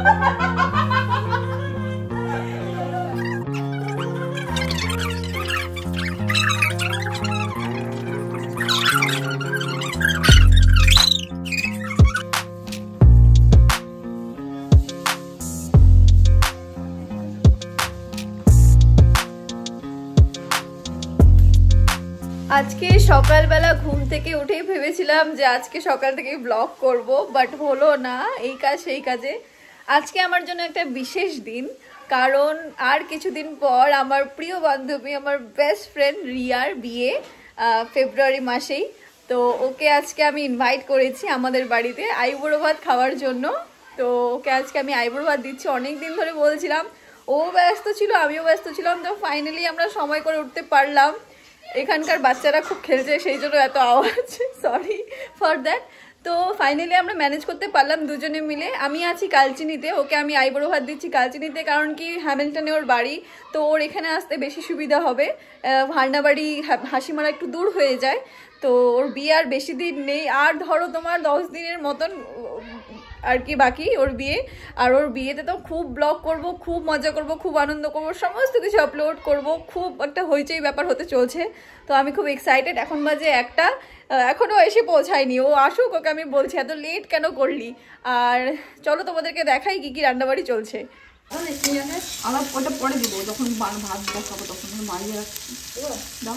আজকে সকালবেলা ঘুম থেকে উঠেই ভেবেছিলাম যে আজকে সকাল থেকে ব্লগ করব, বাট হলো না, এই কাজ সেই কাজে। আজকে আমার জন্য একটা বিশেষ দিন, কারণ আর কিছুদিন পর আমার প্রিয় বান্ধবী, আমার বেস্ট ফ্রেন্ড রিয়ার বিয়ে ফেব্রুয়ারি মাসেই। তো ওকে আজকে আমি ইনভাইট করেছি আমাদের বাড়িতে আইবুড়ো ভাত খাওয়ার জন্য। তো ওকে আজকে আমি আইবুড়ো ভাত দিচ্ছি। অনেক দিন ধরে বলছিলাম, ও ব্যস্ত ছিল, আমিও ব্যস্ত ছিলাম, তো ফাইনালি আমরা সময় করে উঠতে পারলাম। এখানকার বাচ্চারা খুব খেলছে, সেই জন্য এত আওয়াজ, সরি ফর দ্যাট। তো ফাইনালি আমরা ম্যানেজ করতে পারলাম দুজনে মিলে। আমি আছি কালচিনিতে, ওকে আমি আইবুড়ো ভাত দিচ্ছি কালচিনিতে, কারণ কি হ্যামিল্টনে ওর বাড়ি, তো ওর এখানে আসতে বেশি সুবিধা হবে। ভান্ডাবাড়ি হাসিমারা একটু দূর হয়ে যায়, তো ওর বিয়ে আর বেশি দিন নেই, আর ধরো তোমার 10 দিনের মতন আর কি বাকি ওর বিয়ে। আর ওর বিয়েতে তো খুব ব্লগ করব, খুব মজা করব, খুব আনন্দ করব, সমস্ত কিছু আপলোড করব, খুব একটা হইচই ব্যাপার হতে চলছে। তো আমি খুব এক্সাইটেড। এখন বাজে 1টা, এখনও এসে পৌঁছায়নি, ও আসুক, ওকে আমি বলছি এত লেট কেন করলি। আর চলো তোমাদেরকে দেখাই কি কি রান্নাবাড়ি চলছে। আবার ওটা পরে দেবো, যখন ভাত বসাবো তখন বাড়িয়ে রাখছি। দাও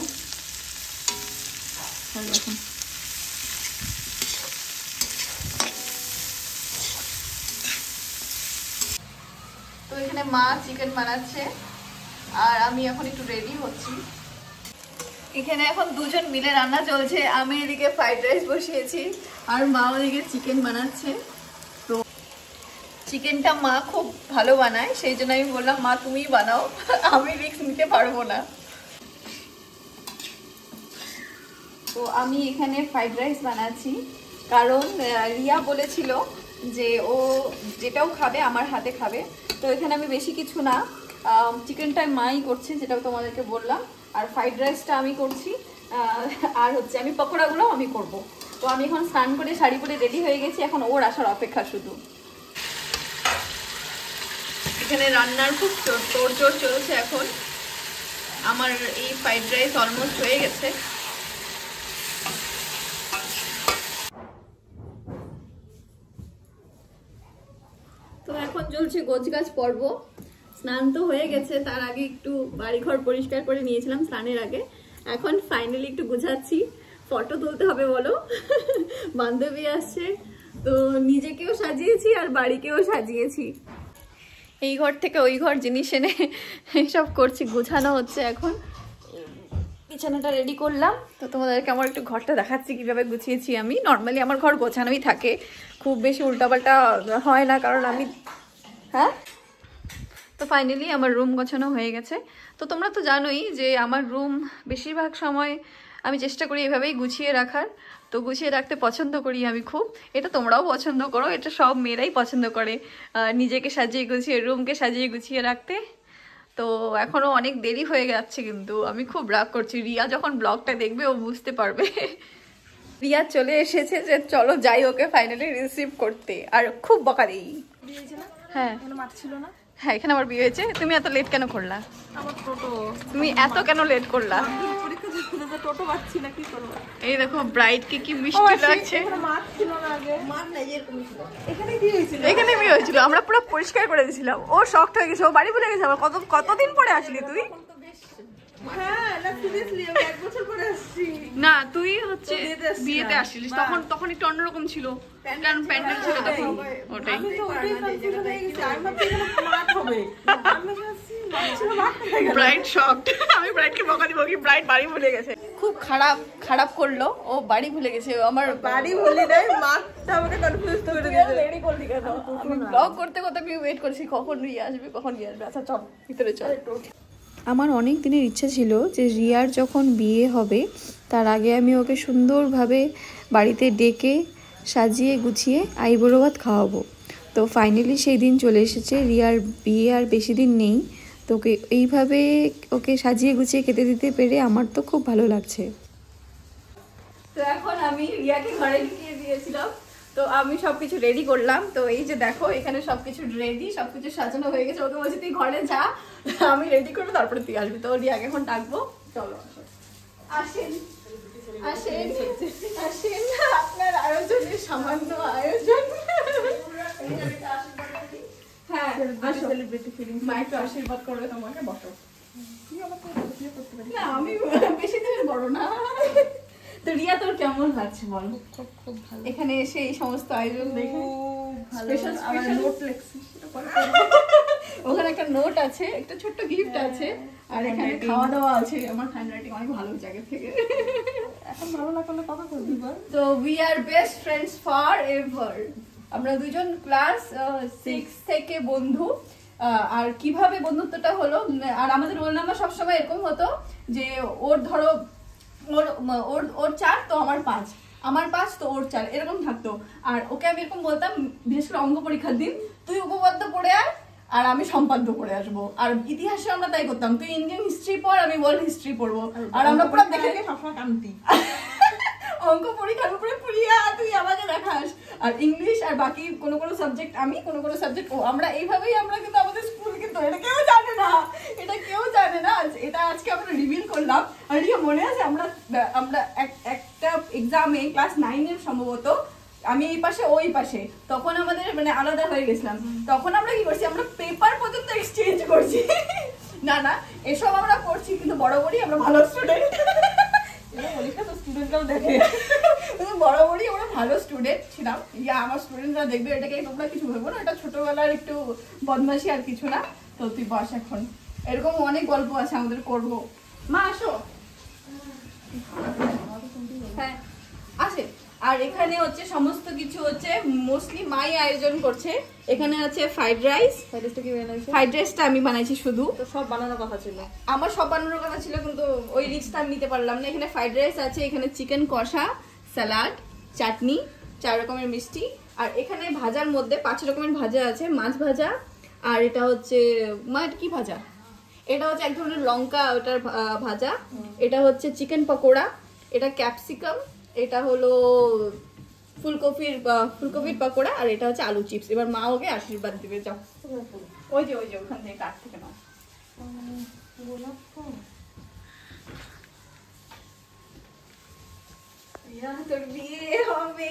এখন তো এখানে মা চিকেন বানাচ্ছে আর আমি এখন একটু রেডি হচ্ছি। এখানে এখন দুজন মিলে রান্না চলছে। আমি এদিকে ফ্রাইড রাইস বসিয়েছি আর মা ওদিকে চিকেন বানাচ্ছে। তো চিকেনটা মা খুব ভালো বানায়, সেই জন্য আমি বললাম মা তুমিই বানাও, আমি রিস্ক নিতে পারবো না। তো আমি এখানে ফ্রাইড রাইস বানাচ্ছি, কারণ রিয়া বলেছিল যে ও যেটাও খাবে আমার হাতে খাবে। তো এখানে আমি বেশি কিছু না, চিকেনটা মাই করছে যেটাও তোমাদেরকে বললাম, আর ফ্রাইড রাইসটা আমি করছি, আর হচ্ছে আমি পকোড়াগুলো আমি করব। তো আমি এখন স্নান করে শাড়ি পরে রেডি হয়ে গেছি, এখন ওর আসার অপেক্ষা শুধু। এখানে রান্নার খুব তোড়জোড় চলছে এখন। আমার এই ফ্রাইড রাইস অলমোস্ট হয়ে গেছে। তো এখন চলছে গোছগাছ পর্ব। স্নান তো হয়ে গেছে, তার আগে একটু বাড়িঘর পরিষ্কার করে নিয়েছিলাম স্নানের আগে। এখন ফাইনালি একটু গুছাচ্ছি, ফটো তুলতে হবে বলো, বান্ধবী আসছে, তো নিজেকেও সাজিয়েছি আর বাড়িকেও সাজিয়েছি। এই ঘর থেকে ওই ঘর জিনিস এনে এইসব করছি, গুছানো হচ্ছে এখন। বিছানাটা রেডি করলাম, তো তোমাদেরকে আমার একটু ঘরটা দেখাচ্ছি কিভাবে গুছিয়েছি আমি। নর্মালি আমার ঘর গোছানোই থাকে, খুব বেশি উল্টাপাল্টা হয় না, কারণ আমি হ্যাঁ। তো ফাইনালি আমার রুম গোছানো হয়ে গেছে। তো তোমরা তো জানোই যে আমার রুম বেশিরভাগ সময় আমি চেষ্টা করি এভাবেই গুছিয়ে রাখার। তো গুছিয়ে রাখতে পছন্দ করি আমি খুব, এটা তোমরাও পছন্দ করো, এটা সব মেয়েরাই পছন্দ করে নিজেকে সাজিয়ে গুছিয়ে, রুমকে সাজিয়ে গুছিয়ে রাখতে। তো এখনও অনেক দেরি হয়ে যাচ্ছে, কিন্তু আমি খুব রাগ করছি। রিয়া যখন ব্লগটা দেখবে ও বুঝতে পারবে। রিয়া চলে এসেছে, যে চলো যাই ওকে ফাইনালি রিসিভ করতে, আর খুব বকা দিই। হ্যাঁ হ্যাঁ, এখানে আমার বিয়ে হয়েছে। তুমি এত লেট কেন করলা? তুমি এত কেন লেট করলা? এই দেখো ব্রাইডকে কি মিষ্টি লাগছে। এখানে বিয়ে হয়েছিল, আমরা পুরো পরিষ্কার করে দিয়েছিলাম। ও শক্ট হয়ে গেছে, ও বাড়ি ভুলে গেছে। আবার কতদিন পরে আসলি তুই? না তুই হচ্ছে বিয়েতে আসছিলিস, তখন একটু অন্যরকম ছিল, কারণ প্যান্ডেল ছিল তখন। ওটাই ব্রাইড শকড। আমি ব্রাইডকে বকা দিব কি ব্রাইড বাড়ি ভুলে গেছে। খুব খারাপ করলো, ও বাড়ি ভুলে গেছে। আমার বাড়ি ভুলে নাই, মাথা আমাকে কনফিউজ করে দিয়েছে। রেডি করলি কেন? আমি ব্লগ করতে করতে আমি ওয়েট করছি কখন রিয়া আসবে, কখন রিয়া আসবে। আচ্ছা চল ভিতরে চল। আমার অনেক দিনের ইচ্ছা ছিল যে রিয়ার যখন বিয়ে হবে তার আগে আমি ওকে সুন্দরভাবে বাড়িতে ডেকে সাজিয়ে গুছিয়ে আইবুড়ো ভাত খাওয়াবো। তো ফাইনালি সেই দিন চলে এসেছে। রিয়ার বিয়ে আর বেশি দিন নেই, তো ওকে এইভাবে ওকে সাজিয়ে গুছিয়ে খেতে দিতে পেরে আমার তো খুব ভালো লাগছে। তো এখন আমি রিয়াকে ঘরে ঢুকিয়ে দিয়েছিলাম, তো আমি সবকিছু রেডি করলাম। তো এই যে দেখো এখানে সবকিছু রেডি, সবকিছু সাজানো হয়ে গেছে। ওকে বলছি তুই ঘরে যা, আমি রেডি করবো, তারপরে তুই আসবি। তো রিয়াকে এখন ডাকবো। চলো আসেন আসেন আসেন, আপনার আয়োজনের সামান্য আয়োজন। হ্যাঁ মা একটু আশীর্বাদ করবে তোমাকে, বসো। না আমি বেশি দিনের বড় না। তো রিয়া তোর কেমন লাগছে বল? খুব ভালো। এখানে এসে এই সমস্ত আয়োজন দেখে ওখানে একটা নোট আছে, একটা ছোট্ট গিফট আছে, আর এখানে খাওয়া দাওয়া আছে। আমার হ্যান্ডরাইটিং অনেক ভালো জায়গা থেকে। এখন ভালো না করলে কথা বলবি বল। তো we are best friends forever. আমরা দুজন ক্লাস 6 থেকে বন্ধু। আর কিভাবে বন্ধুত্বটা হলো, আর আমাদের রোল নাম্বার সবসময় এরকম হতো যে ওর ধরো ওর 4 তো আমার 5, আমার 5 তো ওর 4, এরকম থাকতো। আর ওকে আমি এরকম বলতাম, বিশেষ করে অঙ্ক পরীক্ষার দিন, তুই উপপাদ্য পড়ে আয় আর আমি সম্পাদ্য পড়ে আসবো। আর ইতিহাসে আমরা তাই করতাম, তুই ইন্ডিয়ান হিস্ট্রি পড়, আমি ওয়ার্ল্ড হিস্ট্রি পড়বো। আর আমরা পুরো দেখে সবসময় কান্তি অঙ্ক পরীক্ষার উপরে পুরিয়া তুই আমাকে দেখাস। আর ইংলিশ আর বাকি কোনো কোনো সাবজেক্ট আমি, কোনো কোনো সাবজেক্ট ও। আমরা এইভাবেই আমরা কিন্তু আমাদের স্কুল, কিন্তু এটা কেউ জানে না, এটা কেউ জানে না। এটা আজকে আমরা রিভিল করলাম। আর রিয়া মনে আছে আমরা একটা এক্সামে ক্লাস 9 এর সম্ভবত, আমি এই পাশে ওই পাশে, তখন আমাদের মানে আলাদা হয়ে গেছিলাম। তখন আমরা কি করছি, আমরা পেপার পর্যন্ত এক্সচেঞ্জ করছি। না না এসব আমরা করছি, কিন্তু বরাবরই আমরা ভালো স্টুডেন্ট। বরাবরই আমরা ভালো স্টুডেন্ট ছিলাম। আমার স্টুডেন্টরা দেখবে, এটাকে তোমরা কিছু ভেবো না, এটা ছোটবেলার একটু বদমাশি আর কিছু না। তো তুই বস এখন, এরকম অনেক গল্প আছে আমাদের, করবো। মা আসো। হ্যাঁ আসে। আর এখানে হচ্ছে সমস্ত কিছু হচ্ছে মোস্টলি মাই আয়োজন করছে। এখানে আছে ফ্রাইড রাইস। ফ্রাইড রাইসটা আমি বানাইছি শুধু, তো সব বানানোর কথা ছিল। আমার সব বানানোর কথা ছিল, কিন্তু ওই রিস্কটা আমি নিতে পারলাম না। এখানে ফ্রাইড রাইস আছে, এখানে চিকেন কষা, স্যালাড, চাটনি, 4 রকমের মিষ্টি। আর এখানে ভাজার মধ্যে 5 রকমের ভাজা আছে, মাছ ভাজা, আর এটা হচ্ছে মা এটা কি ভাজা, এটা হচ্ছে এক ধরনের লঙ্কা ওটার ভাজা, এটা হচ্ছে চিকেন পকোড়া, এটা ক্যাপসিকাম, এটা হলো ফুলকপির পকোড়া, আর এটা হচ্ছে আলু চিপস। এবার মা ওকে আশীর্বাদ দিবে, যাও ওই যে ওখান থেকে কাঠ থেকে নাও। তোর বিয়ে হবে।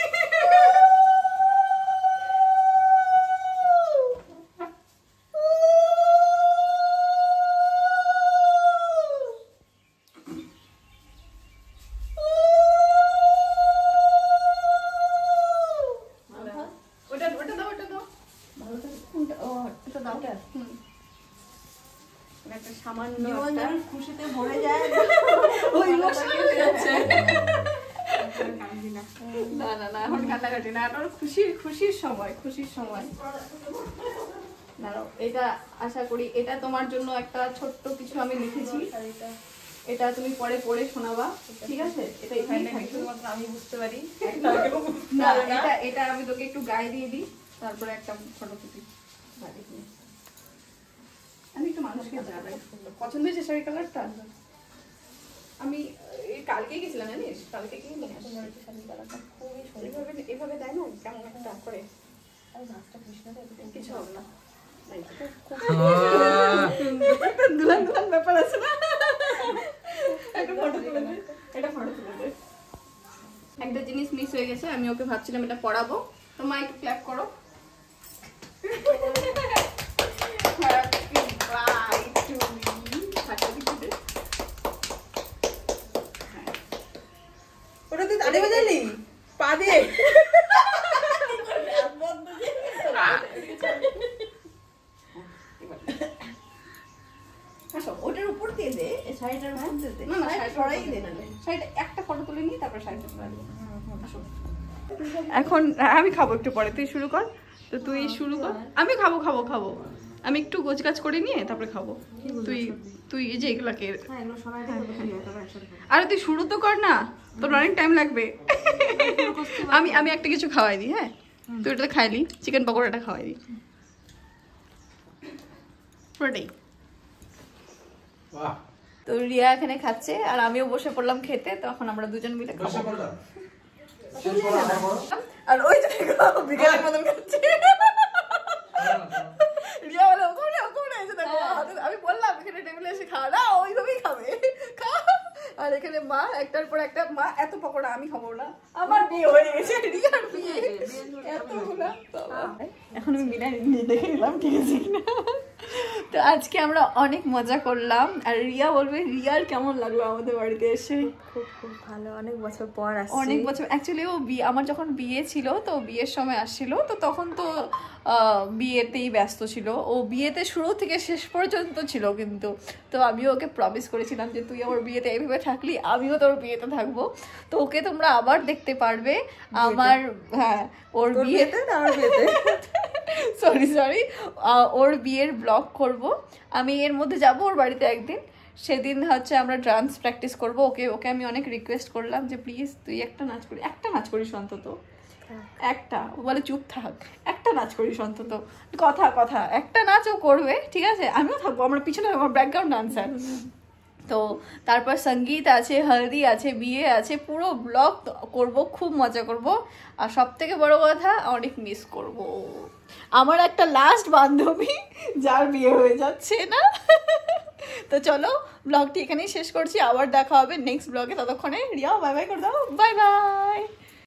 সামান্য খুশিতে ভরে যায়। না না না এখন কান্নাকাটি না, এখন খুশির সময়। দাঁড়াও, এটা আশা করি এটা তোমার জন্য একটা ছোট্ট কিছু আমি লিখেছি, এটা তুমি পরে পড়ে শোনাবা, ঠিক আছে? এটা এখানে আমি বুঝতে পারি। না এটা আমি তোকে একটু গায়ে দিয়ে দিই, তারপরে একটা ফটো তুলি। আমি একটু মানুষকে জানাই, পছন্দ হয়েছে শাড়ি কালারটা? আমি কালকে গেছিলাম, জানিস, কালকে গিয়ে নিয়ে আসি। এভাবে দেয় না, কেমন একটা করে কিছু হবে না। দুলান ব্যাপার আছে না, একটা ফটো তুলে দে, এটা ফটো তুলে দে। একটা জিনিস মিস হয়ে গেছে, আমি ওকে ভাবছিলাম এটা পড়াবো, তো মা একটু ক্ল্যাপ করো। ওটা তুই তালে বাজালি পা দিয়ে। ওটার উপর দিয়ে দে, শাড়িটার উপর দিয়ে দে। না না সরাই দে, না শাড়িটা একটা ফটো তুলে নিই, তারপর শাড়িটা তুলে দেবো। এখন আমি খাবো একটু পরে, তুই শুরু কর। তো তুই শুরু কর, আমি খাবো। আমি একটু গোছগাছ করে নিয়ে তারপরে খাবো। তুই এই যে এগুলাকে, আরে তুই শুরু তো কর না, তোর অনেক টাইম লাগবে। আমি একটা কিছু খাওয়াই দিই। হ্যাঁ তুই ওটা খাইলি, চিকেন পকোড়াটা খাওয়াই দিই পুরোটাই। তো রিয়া এখানে খাচ্ছে আর আমিও বসে পড়লাম খেতে, তখন আমরা দুজন মিলে খাবো। আর ওই যে বিকেলের মতন খাচ্ছে রিয়া বলে ওখানে এসে দেখো আমি বললাম এখানে টেবিলে এসে খা না ওইভাবেই খাবে খা। আর এখানে মা একটার পর একটা মা এত পকোড়া আমি খাবো না আমার বিয়ে হয়ে গেছে রিয়ার বিয়ে এতগুলা এখন আমি মিলাই নিয়ে দেখে নিলাম ঠিক আছে কিনা। তো আজকে আমরা অনেক মজা করলাম আর রিয়া বলবে রিয়ার কেমন লাগলো আমাদের বাড়িতে এসে। খুব খুব ভালো, অনেক বছর পর আসছে। অনেক বছর অ্যাকচুয়ালি ও আমার যখন বিয়ে ছিল তো বিয়ের সময় আসছিল তো তখন তো বিয়েতেই ব্যস্ত ছিল ও বিয়েতে শুরু থেকে শেষ পর্যন্ত ছিল কিন্তু। তো আমিও ওকে প্রমিস করেছিলাম যে তুই আমার বিয়েতে এইভাবে থাকলি আমিও তোর বিয়েতে থাকবো। তো ওকে তোমরা আবার দেখতে পারবে আমার হ্যাঁ ওর বিয়েতে সরি ওর বিয়ের ব্লগ করব আমি। এর মধ্যে যাব ওর বাড়িতে একদিন, সেদিন হচ্ছে আমরা ডান্স প্র্যাকটিস করবো। ওকে আমি অনেক রিকোয়েস্ট করলাম যে প্লিজ তুই একটা নাচ করিস অন্তত একটা। ও বলে চুপ থাক, একটা নাচ করিস অন্তত, কথা একটা নাচ ও করবে ঠিক আছে, আমিও থাকবো, আমার পিছনে আমার ব্যাকগ্রাউন্ড ডান্সার। তো তারপর সঙ্গীত আছে, হলদি আছে, বিয়ে আছে, পুরো ব্লগ করব, খুব মজা করব। আর সব থেকে বড় কথা অনেক মিস করব আমার একটা লাস্ট বান্ধবী যার বিয়ে হয়ে যাচ্ছে না। তো চলো ব্লগটি এখানেই শেষ করছি, আবার দেখা হবে নেক্সট ব্লগে। ততক্ষণে রিয়া বাই বাই করে দাও, বাই বাই।